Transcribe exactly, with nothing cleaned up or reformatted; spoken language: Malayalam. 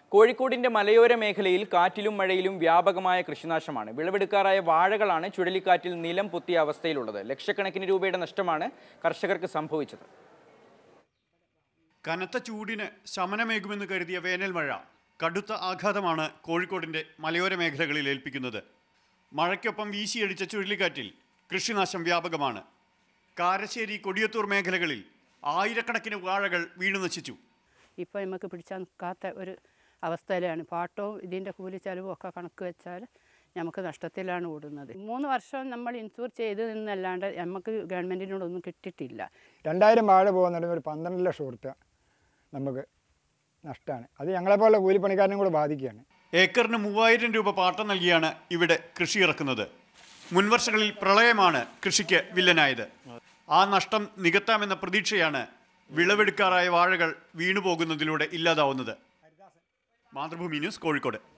കോഴിക്കോടിന്റെ മലയോര മേഖലയിൽ കാറ്റിലും മഴയിലും വ്യാപകമായ കൃഷിനാശമാണ്. വിളവെടുക്കാറായ വാഴകളാണ് ചുഴലിക്കാറ്റിൽ നിലം പൊത്തിയ അവസ്ഥയിലുള്ളത്. ലക്ഷക്കണക്കിന് രൂപയുടെ നഷ്ടമാണ് കർഷകർക്ക് സംഭവിച്ചത്. കനത്ത ചൂടിന് ശമനമേകുമെന്ന് കരുതിയ വേനൽ മഴ കടുത്ത ആഘാതമാണ് കോഴിക്കോടിന്റെ മലയോര മേഖലകളിൽ ഏൽപ്പിക്കുന്നത്. മഴയ്ക്കൊപ്പം വീശിയടിച്ച ചുഴലിക്കാറ്റിൽ കൃഷിനാശം വ്യാപകമാണ്. കാരശ്ശേരി, കൊടിയത്തൂർ മേഖലകളിൽ ആയിരക്കണക്കിന് വാഴകൾ വീണു നശിച്ചു. ഇപ്പോൾ നമുക്ക് പിടിച്ചാൽ നിൽക്കാത്ത ഒരു അവസ്ഥയിലാണ്. പാട്ടവും ഇതിൻ്റെ കൂലിച്ചെലവും ഒക്കെ കണക്ക് വെച്ചാൽ നമുക്ക് നഷ്ടത്തിലാണ് ഓടുന്നത്. മൂന്ന് വർഷം നമ്മൾ ഇൻഷൂർ ചെയ്ത് നിന്നല്ലാണ്ട് നമുക്ക് ഗവൺമെൻറ്റിനോടൊന്നും കിട്ടിയിട്ടില്ല. രണ്ടായിരം വാഴ പോകുന്നുണ്ടെങ്കിൽ ഒരു പന്ത്രണ്ട് ലക്ഷം ഉറുപ്പ്യ നമുക്ക് നഷ്ടമാണ്. അത് ഞങ്ങളെപ്പോലുള്ള കൂലിപ്പണിക്കാരനും കൂടെ ബാധിക്കുകയാണ്. ഏക്കറിന് മൂവായിരം രൂപ പാട്ടം നൽകിയാണ് ഇവിടെ കൃഷി ഇറക്കുന്നത്. മുൻവർഷങ്ങളിൽ പ്രളയമാണ് കൃഷിക്ക് വില്ലനായത്. ആ നഷ്ടം നികത്താമെന്ന പ്രതീക്ഷയാണ് വിളവെടുക്കാറായ വാഴകൾ വീണുപോകുന്നതിലൂടെ ഇല്ലാതാവുന്നത്. മാതൃഭൂമി ന്യൂസ്, കോഴിക്കോട്.